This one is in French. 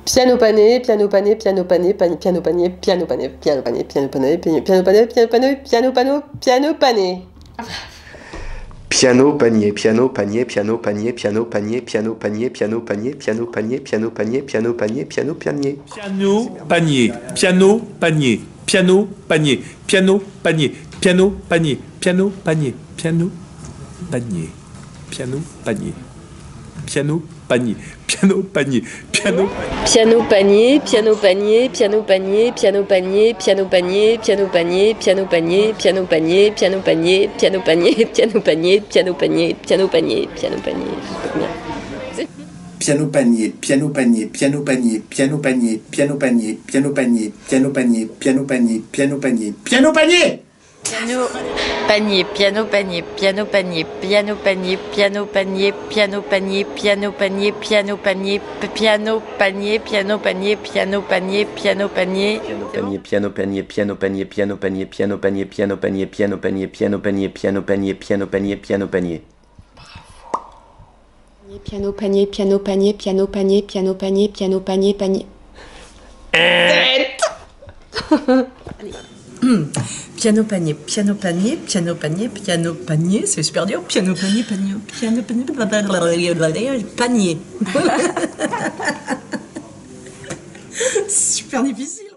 Piano pané, piano pané, piano pané, piano pané, piano pané, piano pané, piano pané, piano pané, piano pané, piano pané, piano pané. Piano, panier, piano, panier, piano, panier, piano, panier, piano, panier, piano, panier, piano, panier, piano, panier, piano, panier, piano, panier. Piano, panier, piano, panier, piano, panier, piano, panier, piano, panier, piano, panier, piano, panier, piano, panier, piano, panier, piano, panier, piano. Piano panier, piano panier, piano panier, piano panier, piano panier, piano panier, piano panier, piano panier, piano panier, piano panier, piano panier, piano panier, piano panier, piano panier. Piano panier, piano panier, piano panier, piano panier, piano panier, piano panier, piano panier, piano panier, piano panier, piano panier. Piano panier, piano panier, piano panier, piano panier, piano panier, piano panier, piano panier, piano panier, piano panier, piano panier, piano panier, piano panier. Piano panier, piano panier, piano panier, piano panier, piano panier, piano panier, piano panier, piano panier, piano panier, piano panier. Piano panier, piano panier, piano panier, piano panier, piano panier, panier. Piano panier, piano panier, piano panier, piano panier, c'est super dur. Piano panier, piano panier, panier. Super difficile.